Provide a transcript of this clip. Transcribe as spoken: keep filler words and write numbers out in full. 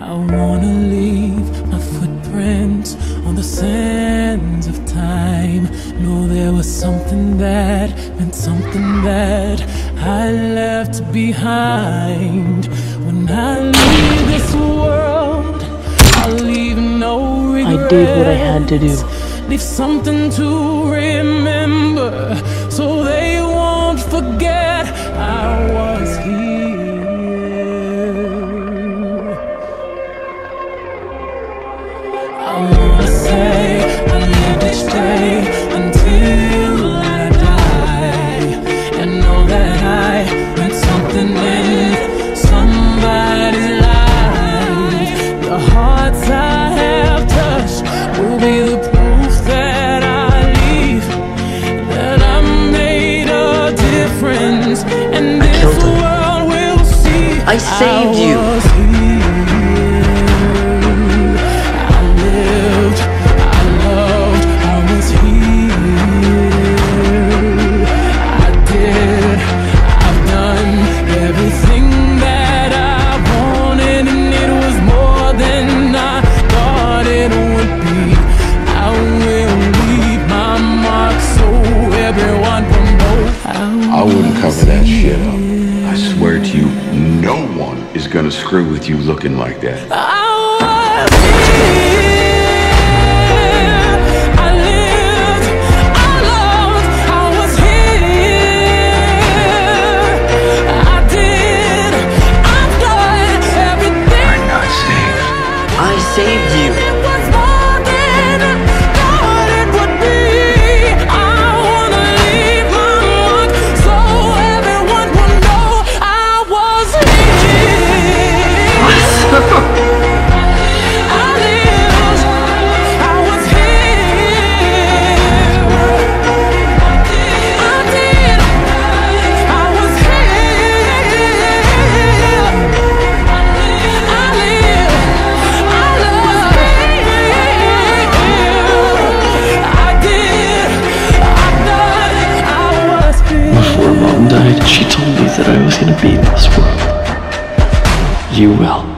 I wanna leave my footprints on the sands of time. Know there was something that meant something that I left behind. When I leave this world, I'll leave no regrets. I did what I had to do. Leave something to remember, so they won't forget I was here. I wanna say I lived each day until I die, and know that I meant something in somebody's life. The hearts I have touched will be the proof that I leave, that I made a difference, and this world will see I saved you. I was here. I lived, I loved, I was here. I did, I've done everything that I wanted, and it was more than I thought it would be. I will leave my mark so everyone will know. I wouldn't cover that shit up. I swear to you, no one is gonna screw with you looking like that. I was here. I lived, I loved, I was here. I did, I've done everything. I'm not saved. I saved you. It was more than I thought it would be. I wanna leave my mark so everyone will know I was here. I lived, I was here. I did, I was here. I lived, I loved, I did, I thought I was here. Before Mom died, she told me that I was gonna be in this world. You will.